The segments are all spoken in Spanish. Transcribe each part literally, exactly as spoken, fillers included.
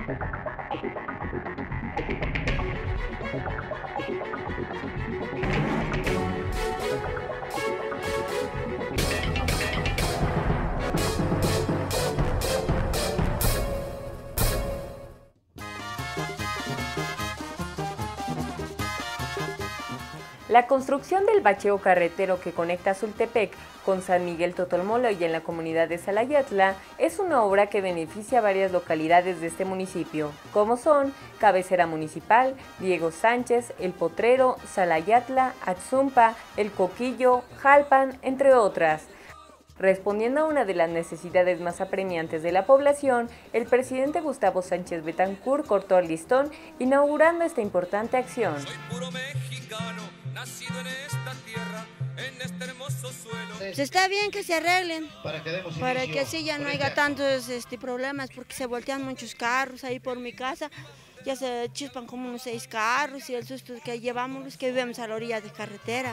La construcción del bacheo carretero que conecta Sultepec con San Miguel Totolmoloya en la comunidad de Salayatla es una obra que beneficia a varias localidades de este municipio, como son Cabecera Municipal, Diego Sánchez, El Potrero, Salayatla, Atzumpa, El Coquillo, Jalpan, entre otras. Respondiendo a una de las necesidades más apremiantes de la población, el presidente Gustavo Sánchez Betancur cortó el listón, inaugurando esta importante acción. Soy puro mexicano, nacido en esta tierra, en este hermoso suelo. Pues está bien que se arreglen, para que, demos para inicio, que así ya no haya tantos este, problemas, porque se voltean muchos carros ahí por mi casa, ya se chispan como unos seis carros y el susto que llevamos los que vivimos a la orilla de carretera.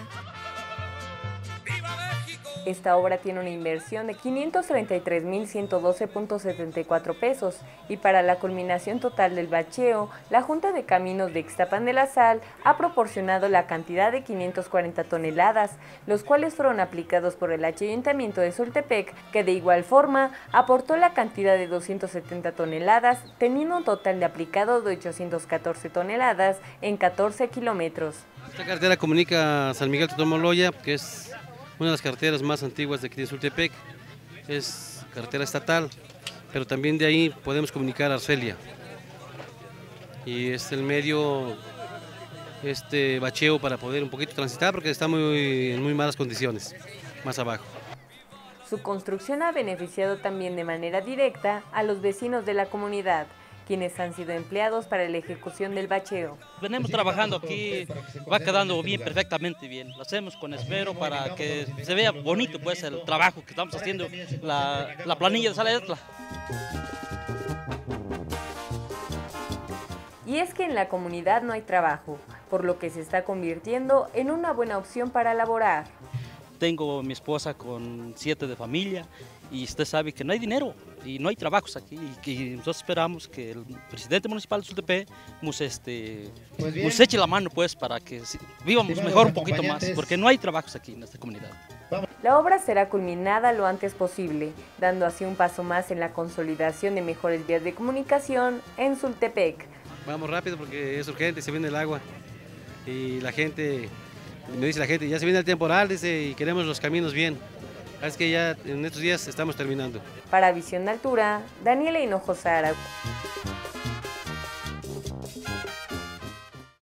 Esta obra tiene una inversión de quinientos treinta y tres mil ciento doce punto setenta y cuatro pesos y para la culminación total del bacheo, la Junta de Caminos de Ixtapan de la Sal ha proporcionado la cantidad de quinientas cuarenta toneladas, los cuales fueron aplicados por el Ayuntamiento de Sultepec, que de igual forma aportó la cantidad de doscientas setenta toneladas, teniendo un total de aplicado de ochocientas catorce toneladas en catorce kilómetros. Esta carretera comunica San Miguel Totolmoloya, que es una de las carreteras más antiguas de aquí de Sultepec, es carretera estatal, pero también de ahí podemos comunicar a Arcelia. Y es el medio, este bacheo para poder un poquito transitar porque está muy, en muy malas condiciones, más abajo. Su construcción ha beneficiado también de manera directa a los vecinos de la comunidad, quienes han sido empleados para la ejecución del bacheo. Venimos trabajando aquí, va quedando bien, perfectamente bien. Lo hacemos con esmero para que se vea bonito pues el trabajo que estamos haciendo, la, la planilla de Salayatla. Y es que en la comunidad no hay trabajo, por lo que se está convirtiendo en una buena opción para laborar. Tengo mi esposa con siete de familia y usted sabe que no hay dinero y no hay trabajos aquí y que nosotros esperamos que el presidente municipal de Sultepec nos, este, pues nos eche la mano pues para que vivamos mejor un poquito más, porque no hay trabajos aquí en esta comunidad. La obra será culminada lo antes posible, dando así un paso más en la consolidación de mejores vías de comunicación en Sultepec. Vamos rápido porque es urgente, se viene el agua y la gente, me dice la gente, ya se viene el temporal, dice, y queremos los caminos bien. Es que ya en estos días estamos terminando. Para Visión Altura, Daniela Hinojosa Araujo.